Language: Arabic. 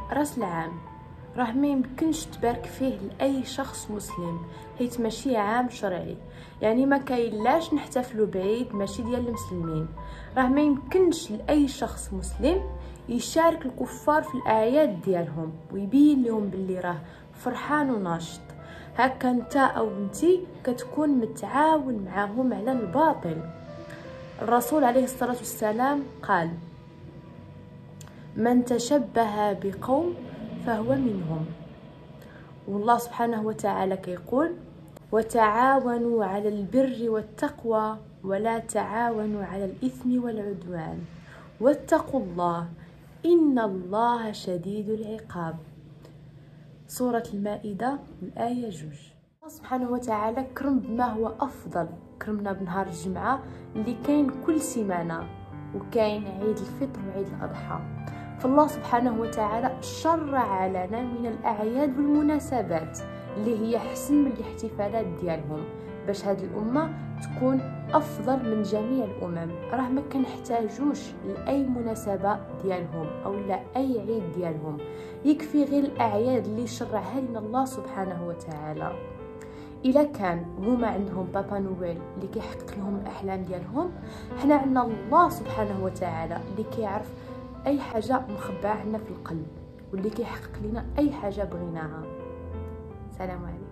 راس العام راه ما يمكنش تبارك فيه لاي شخص مسلم، حيت ماشي عام شرعي. يعني ما كاينلاش نحتفلوا بعيد ماشي ديال المسلمين. راه ما يمكنش لاي شخص مسلم يشارك الكفار في الاعياد ديالهم ويبين لهم باللي راه فرحان وناشط. هكا انت او انتي كتكون متعاون معاهم على الباطل. الرسول عليه الصلاة والسلام قال: من تشبه بقوم فهو منهم. والله سبحانه وتعالى كيقول: وتعاونوا على البر والتقوى ولا تعاونوا على الإثم والعدوان واتقوا الله إن الله شديد العقاب. سورة المائدة الآية 2. الله سبحانه وتعالى كرم بما هو أفضل، كرمنا بنهار الجمعة اللي كاين كل سيمانة، وكاين عيد الفطر وعيد الأضحى. فالله سبحانه وتعالى شرع لنا من الأعياد والمناسبات اللي هي حسن من الاحتفالات ديالهم، باش هذه الأمة تكون أفضل من جميع الأمم. راه ما كنحتاجوش لأي مناسبة ديالهم أو لا أي عيد ديالهم، يكفي غير الأعياد اللي شرعها لنا الله سبحانه وتعالى. إلا كان هما عندهم بابا نويل اللي كيحقق لهم الأحلام ديالهم، حنا عندنا الله سبحانه وتعالى اللي كيعرف أي حاجة مخبأة عندنا في القلب، واللي كيحقق لنا أي حاجة بغيناها. سلام عليكم.